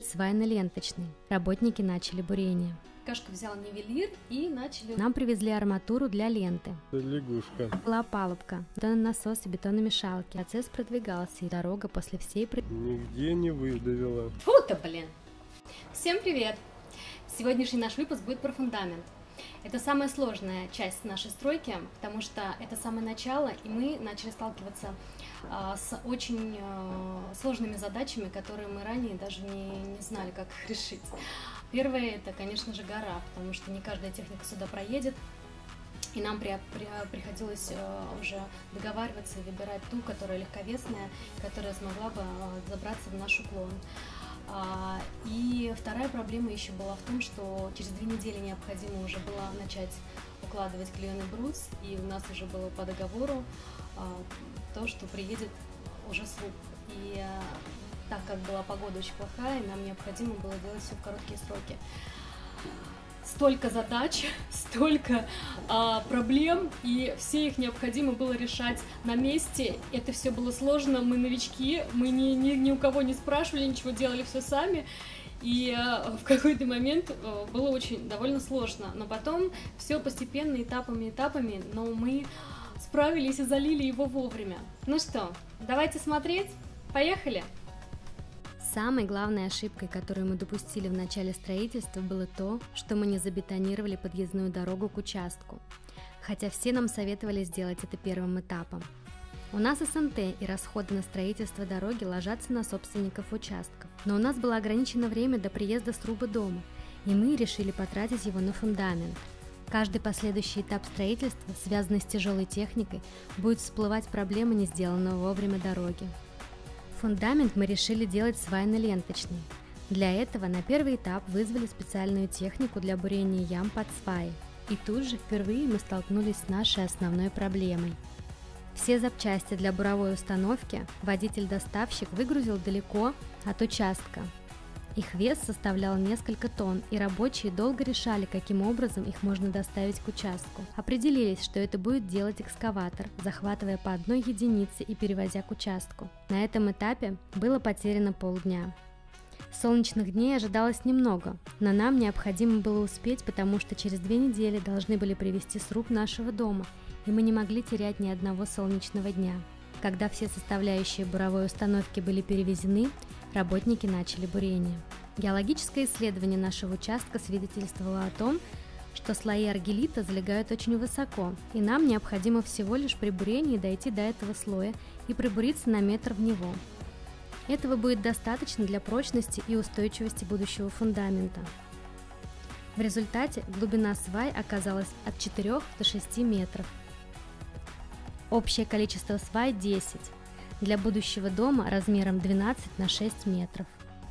свайно-ленточный. Работники начали бурение. Аркашка взял нивелир и начали... Нам привезли арматуру для ленты. Лягушка. Была палубка, бетонный насос и бетономешалки. Процесс продвигался, и дорога после всей... Нигде не выдавила. Фу-то, блин! Всем привет! Сегодняшний наш выпуск будет про фундамент. Это самая сложная часть нашей стройки, потому что это самое начало, и мы начали сталкиваться с очень сложными задачами, которые мы ранее даже не знали, как их решить. Первое – это, конечно же, гора, потому что не каждая техника сюда проедет, и нам приходилось уже договариваться и выбирать ту, которая легковесная, которая смогла бы забраться в наш уклон. И вторая проблема еще была в том, что через 2 недели необходимо уже было начать укладывать клееный брус, и у нас уже было по договору то, что приедет уже слуп. И так как была погода очень плохая, нам необходимо было делать все в короткие сроки. Столько задач, столько проблем, и все их необходимо было решать на месте. Это все было сложно, мы новички, мы ни у кого не спрашивали, ничего, делали все сами. И в какой-то момент было очень довольно сложно. Но потом все постепенно, этапами, но мы справились и залили его вовремя. Ну что, давайте смотреть, поехали! Самой главной ошибкой, которую мы допустили в начале строительства, было то, что мы не забетонировали подъездную дорогу к участку, хотя все нам советовали сделать это первым этапом. У нас СНТ и расходы на строительство дороги ложатся на собственников участков, но у нас было ограничено время до приезда сруба дома, и мы решили потратить его на фундамент. Каждый последующий этап строительства, связанный с тяжелой техникой, будет всплывать проблема не сделанного вовремя дороги. Фундамент мы решили делать свайно-ленточный. Для этого на первый этап вызвали специальную технику для бурения ям под сваи. И тут же впервые мы столкнулись с нашей основной проблемой. Все запчасти для буровой установки водитель-доставщик выгрузил далеко от участка. Их вес составлял несколько тонн, и рабочие долго решали, каким образом их можно доставить к участку. Определились, что это будет делать экскаватор, захватывая по одной единице и перевозя к участку. На этом этапе было потеряно полдня. Солнечных дней ожидалось немного, но нам необходимо было успеть, потому что через 2 недели должны были привезти сруб нашего дома, и мы не могли терять ни одного солнечного дня. Когда все составляющие буровой установки были перевезены, работники начали бурение. Геологическое исследование нашего участка свидетельствовало о том, что слои аргиллита залегают очень высоко, и нам необходимо всего лишь при бурении дойти до этого слоя и пробуриться на метр в него. Этого будет достаточно для прочности и устойчивости будущего фундамента. В результате глубина свай оказалась от 4 до 6 метров. Общее количество свай 10. Для будущего дома размером 12 на 6 метров.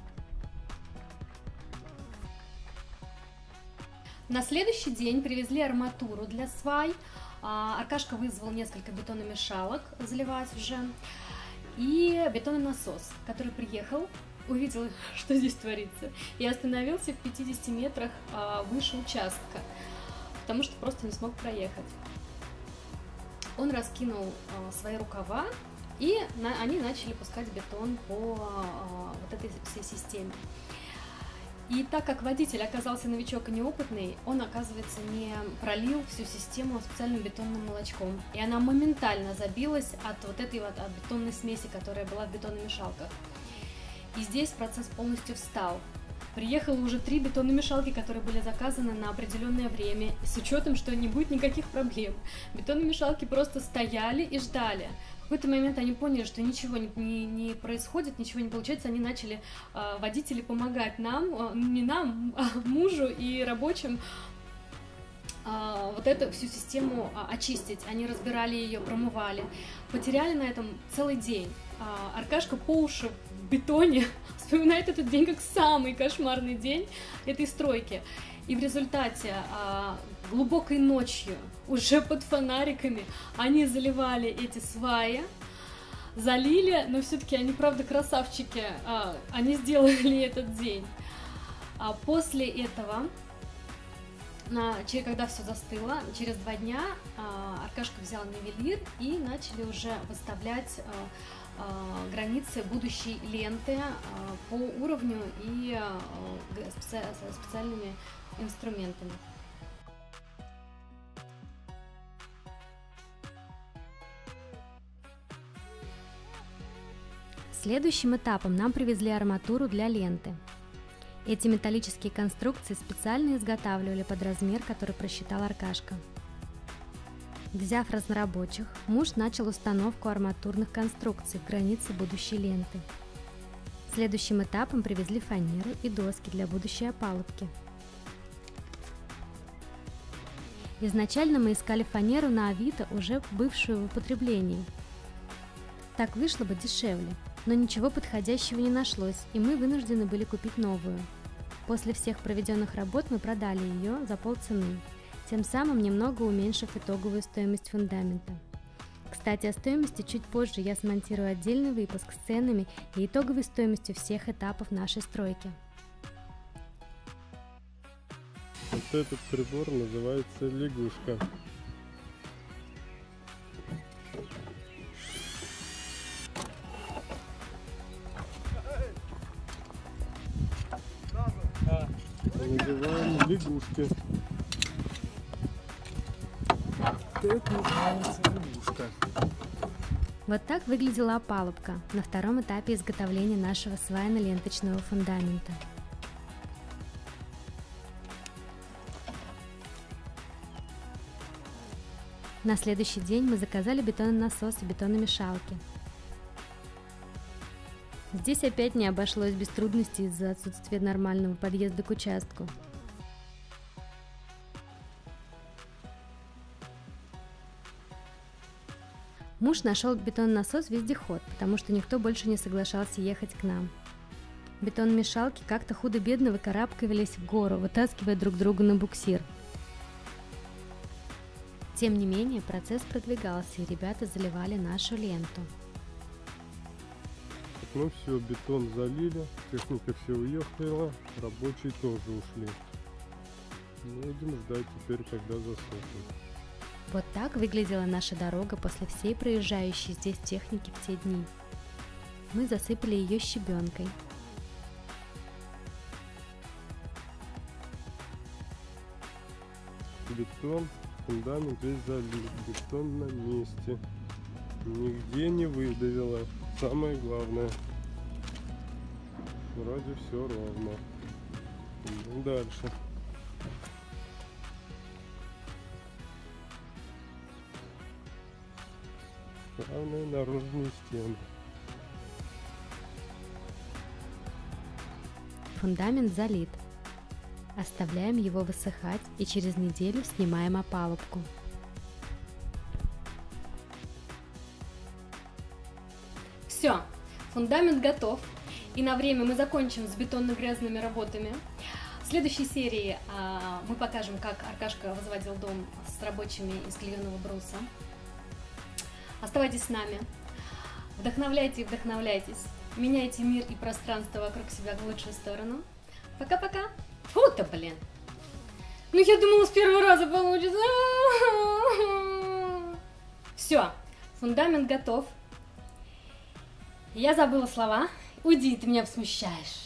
На следующий день привезли арматуру для свай. Аркашка вызвал несколько бетономешалок заливать уже. И бетонный насос, который приехал, увидел, что здесь творится, и остановился в 50 метрах выше участка, потому что просто не смог проехать. Он раскинул свои рукава, и они начали пускать бетон по вот этой всей системе. И так как водитель оказался новичок и неопытный, он, оказывается, не пролил всю систему специальным бетонным молочком. И она моментально забилась от вот этой вот от бетонной смеси, которая была в бетономешалках. И здесь процесс полностью встал. Приехало уже 3 бетономешалки, которые были заказаны на определенное время, с учетом, что не будет никаких проблем. Бетономешалки просто стояли и ждали. В какой-то момент они поняли, что ничего не происходит, ничего не получается. Они начали, водители, помогать нам, не нам, а мужу и рабочим, вот эту всю систему очистить. Они разбирали ее, промывали. Потеряли на этом целый день. Аркашка по уши в бетоне вспоминает этот день как самый кошмарный день этой стройки. И в результате глубокой ночью, уже под фонариками, они заливали эти сваи, залили, но все-таки они, правда, красавчики, они сделали этот день. После этого, когда все застыло, через 2 дня Аркашка взял нивелир и начали уже выставлять границы будущей ленты по уровню и специальными инструментами. Следующим этапом нам привезли арматуру для ленты. Эти металлические конструкции специально изготавливали под размер, который просчитал Аркашка. Взяв разнорабочих, муж начал установку арматурных конструкций в границе будущей ленты. Следующим этапом привезли фанеру и доски для будущей опалубки. Изначально мы искали фанеру на Авито, уже бывшую в употреблении. Так вышло бы дешевле, но ничего подходящего не нашлось, и мы вынуждены были купить новую. После всех проведенных работ мы продали ее за полцены, тем самым немного уменьшив итоговую стоимость фундамента. Кстати, о стоимости чуть позже я смонтирую отдельный выпуск с ценами и итоговой стоимостью всех этапов нашей стройки. Вот этот прибор называется лягушка. Называем лягушки. Это называется лягушка. Вот так выглядела опалубка на втором этапе изготовления нашего свайно-ленточного фундамента. На следующий день мы заказали бетононасос и бетономешалки. Здесь опять не обошлось без трудностей из-за отсутствия нормального подъезда к участку. Муж нашел бетононасос-вездеход, потому что никто больше не соглашался ехать к нам. Бетономешалки как-то худо-бедно выкарабкивались в гору, вытаскивая друг друга на буксир. Тем не менее, процесс продвигался, и ребята заливали нашу ленту. Ну все, бетон залили, техника все уехала, рабочие тоже ушли. Будем ждать теперь, когда засохнет. Вот так выглядела наша дорога после всей проезжающей здесь техники в те дни. Мы засыпали ее щебенкой. Бетон, фундамент весь залит, бетон на месте. Нигде не выдавило. Самое главное. Вроде все ровно. Идем дальше. Главное, наружные стены. Фундамент залит. Оставляем его высыхать и через неделю снимаем опалубку. Все, фундамент готов, и на время мы закончим с бетонно-грязными работами. В следующей серии мы покажем, как Аркашка возводил дом с рабочими из клееного бруса. Оставайтесь с нами, вдохновляйте и вдохновляйтесь, меняйте мир и пространство вокруг себя в лучшую сторону. Пока-пока! Фу-то, блин! Ну я думала, с первого раза получится. Все, фундамент готов. Я забыла слова. Уйди, ты меня смущаешь.